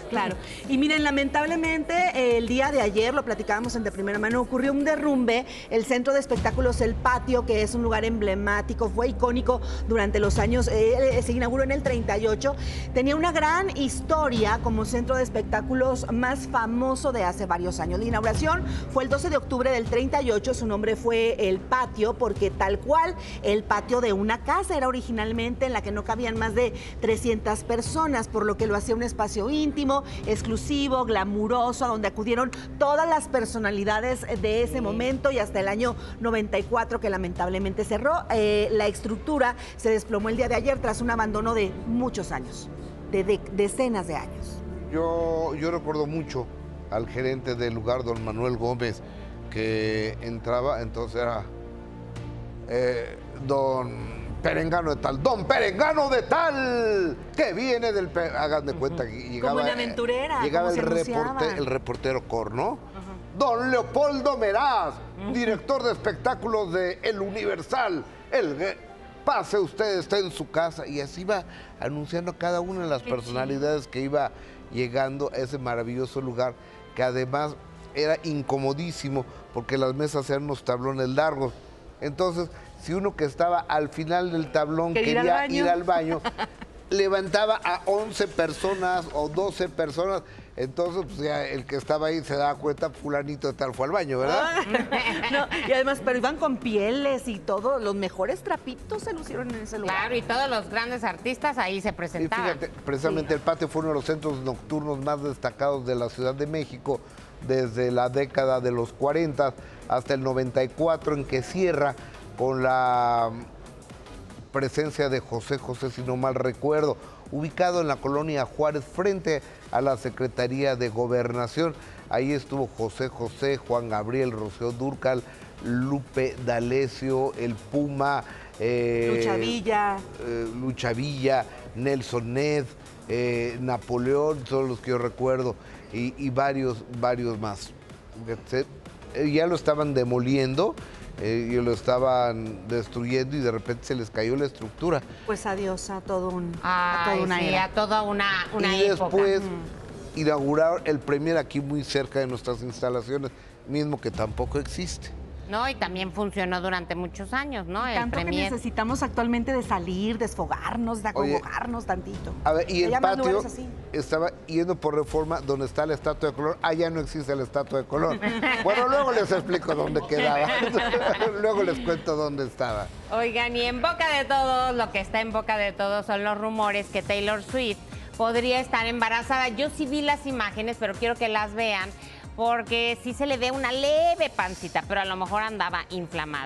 Claro. Y miren, lamentablemente, el día de ayer, lo platicábamos de primera mano, ocurrió un derrumbe. El centro de espectáculos El Patio, que es un lugar emblemático, fue icónico durante los años, se inauguró en el 38. Tenía una gran historia como centro de espectáculos más famoso de hace varios años. La inauguración fue el 12 de octubre del 38. Su nombre fue El Patio, porque tal cual el patio de una casa era originalmente, en la que no cabían más de 300 personas, por lo que lo hacía un espacio íntimo, exclusivo, glamuroso, a donde acudieron todas las personalidades de ese momento, y hasta el año 94, que lamentablemente cerró. La estructura se desplomó el día de ayer tras un abandono de muchos años, de decenas de años. Yo recuerdo mucho al gerente del lugar, don Manuel Gómez, que entraba, entonces era don Perengano de tal, don Perengano de tal, que viene del... Hagan de cuenta que llegaba... Como en Aventurera, llegaba como el reportero Corno, don Leopoldo Meraz, director de espectáculos de El Universal, pase usted, está en su casa, y así iba anunciando a cada una de las personalidades que iba llegando a ese maravilloso lugar, que además era incomodísimo, porque las mesas eran unos tablones largos. Entonces, si uno que estaba al final del tablón quería ir al baño, levantaba a 11 personas o 12 personas. Entonces, pues ya el que estaba ahí se daba cuenta, fulanito de tal fue al baño, ¿verdad? No, y además, pero iban con pieles y todo, los mejores trapitos se lucieron en ese lugar. Claro, y todos los grandes artistas ahí se presentaban. Y fíjate, precisamente El Patio fue uno de los centros nocturnos más destacados de la Ciudad de México desde la década de los 40 hasta el 94, en que cierra con la presencia de José José, si no mal recuerdo, ubicado en la colonia Juárez, frente a la Secretaría de Gobernación. Ahí estuvo José José, Juan Gabriel, Rocío Dúrcal, Lupe D'Alessio, El Puma, Lucha Villa, Nelson Ned, Napoleón, son los que yo recuerdo, y varios más. Ya lo estaban demoliendo, y lo estaban destruyendo, y de repente se les cayó la estructura. Pues adiós a todo un, Ay, a toda una sí, era. a toda una y época. después inauguraron el Premier aquí muy cerca de nuestras instalaciones, mismo que tampoco existe. No, y también funcionó durante muchos años, ¿no? El Tanto que Premier. necesitamos actualmente de salir, desfogarnos, de acongojarnos tantito. A ver, y Hay el más patio lugares así. estaba yendo por Reforma, donde está la Estatua de Colón. Ya no existe la Estatua de Colón. Bueno, luego les explico dónde quedaba. Luego les cuento dónde estaba. Oigan, y en boca de todos, lo que está en boca de todos son los rumores que Taylor Swift podría estar embarazada. Yo sí vi las imágenes, pero quiero que las vean, porque sí se le ve una leve pancita, pero a lo mejor andaba inflamada.